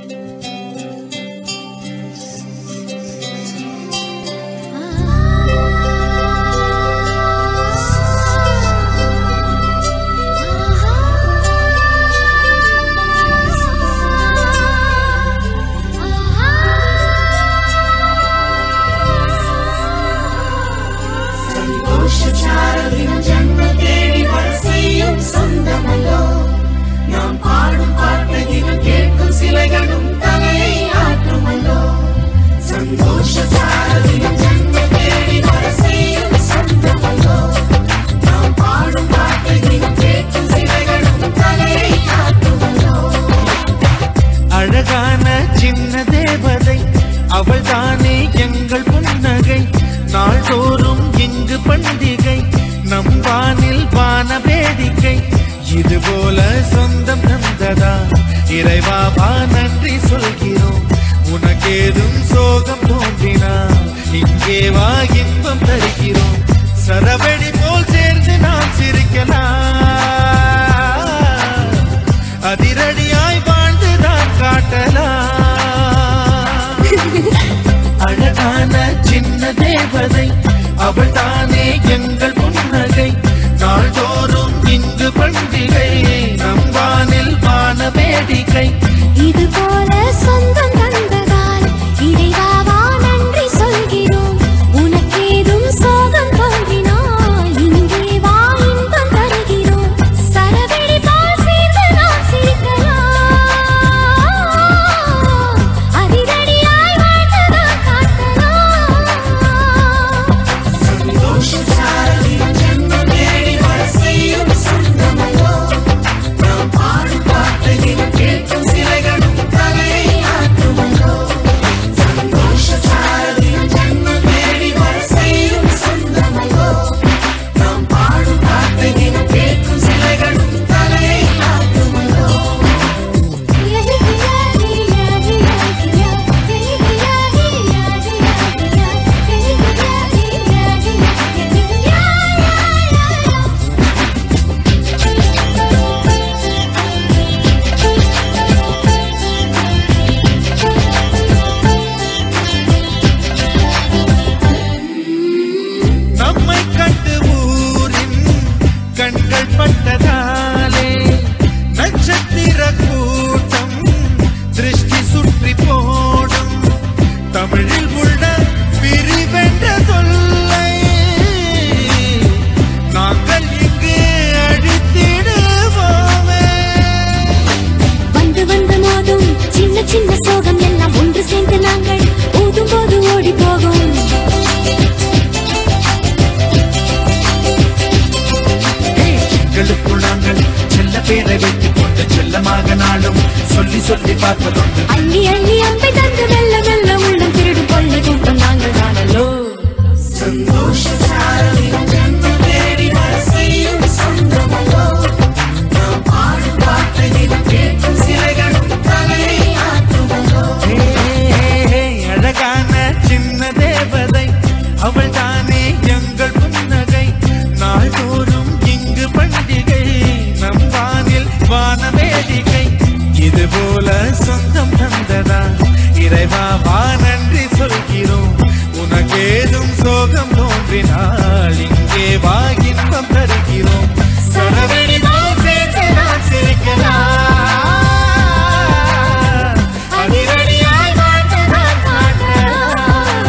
அழகான சின்ன தேவதை அவள் தானே எங்கள் புன்னகை நாள்தோறும் இங்கு பண்டிகை நம் வானில் வான வேடிக்கை இதுபோல சொந்தம் தந்ததா இறைவாவா நன்றி சொல்கிறோம் உனக்கேதும் சோகம் தோன்றினா இங்கே வா இன்பம் தருகிறோம் சரவெடி போல் சேர்ந்து நாம் சிரிக்கலாம் அதிரடியாய் வாழ்ந்துதான் காட்டலாம் அழகான சின்ன தேவதை அவள் தானே எங்கள் புன்னகை நாள்தோறும் இங்கு பண்டிகை நம் வானில் வான வேடிக்கை இது போல சொந்தம் தந்ததால் இறைவாவா நன்றி சொல்கிறோம் உனக்கேதும் சோகம் தோன்றினால் இங்கே வா இன்பம் தருகிறோம் சரவெடி போல் சேர்ந்து நாம் சிரிக்கலாம் அதிரடியாய் வாழ்ந்துதான் காட்டலாம் சந்தோஷ சாரதியின் ஜென்ம தேடி வர செய்யும் சொந்தமல்லோ நாம் பாடும் பாட்டையும் கேட்கும் சிலைகளும் தலையை ஆற்றுமல்லோ சந்தோஷ சாரதியின் ஜென்ம தேடி வர செய்யும் சொந்தமல்லோ நாம் பாடும் பாட்டையும் கேட்கும் சிலைகளும் தலையை ஆற்றுமல்லோ நம்மை கண்டு ஊரின் கண்கள் பட்டதாலே நட்சத்திர கூட்டம் திருஷ்டி சுற்றி போடும் தமிழில் உள்ள பிரிவென்ற சொல்லை நாங்கள் இங்கு அழித்திடுவோமே வந்து வந்து மோதும் சின்ன சின்ன சோகம் எல்லாம் ஒன்று சேர்ந்து நாங்கள் ஊதும் போது ஓடி போகும் எங்களுக்குள் நாங்கள் செல்ல பேரை வைத்துக் கொண்டு செல்லமாக நாளும் சொல்லி சொல்லி பார்ப்பதுண்டு அள்ளி அள்ளி அம்பை தந்து மெல்ல மெல்ல உள்ளம் திருடும் கொள்ளை கூட்டம் நாங்கள் தானல்லோ சந்தோஷ சாரதியின் ஜென்ம தேடி வர செய்யும் சொந்தமல்லோ நாம் பாடும் பாட்டையும் கேட்கும் சிலைகளும் தலையை ஆற்றுமல்லோ அழகான சின்ன தேவதை அவள் தானே எங்கள் புன்னகை நாள்தோறும் இங்கு பண்டிகை நம் வானில் வான வேடிக்கை இதுபோல சொந்தம் தந்ததா இறைவாவா நன்றி சொல்கிறோம் உனக்கேதும் சோகம் தோன்றினால் இங்கே வா இன்பம் தருகிறோம் சரவெடி போல் சேர்த்து நான் சிரிக்கலாம் அதிரடியாய் வாழ்ந்துதான் காட்டலாம்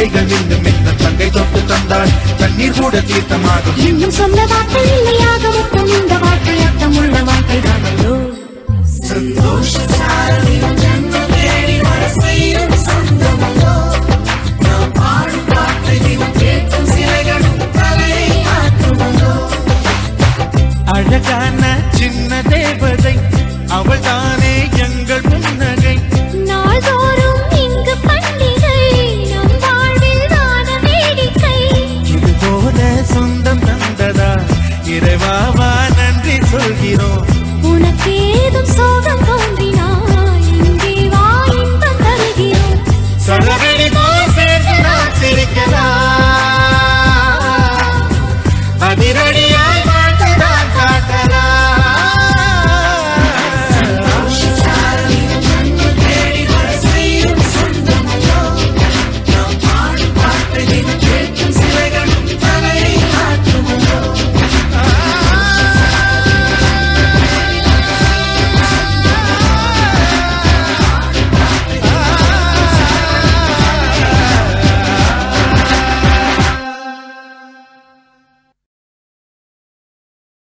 கைகள் மின்னும் இந்த தங்கை தொட்டு தந்தாள் தண்ணீர் கூட தீர்த்தமாகும். இன்னும் சொல்ல வார்த்தை இல்லையாக மொத்தம் இந்த வார்த்தை அர்த்தம் உள்ள வார்த்தை தானோ. சந்தோஷ சாரதியும் ஜென்மம் தேடி வர செய்யும் சொந்தமல்லோ. நாம் பாடும் வார்த்தையும் கேட்கும் சிலைகளும் தலையை ஆற்றுமல்லோ. அழகான சின்ன தேவதை அவள் தானே எங்கள் புன்னகை. நாள்தோறும் இங்கு பண்டிகை நம் வாழ்வில் தான வேடிக்கை. இது போல சொந்தம் தந்ததா இறைவாவா நன்றி சொல்கிறோம். உனக்கு ஏதும் சோகம் தோன்றினாய் இங்கே வா இன்பம் தருகிறோம். சலவெளி போல் சேர்ந்து நாம் சிரிக்கலாம். அதிரடி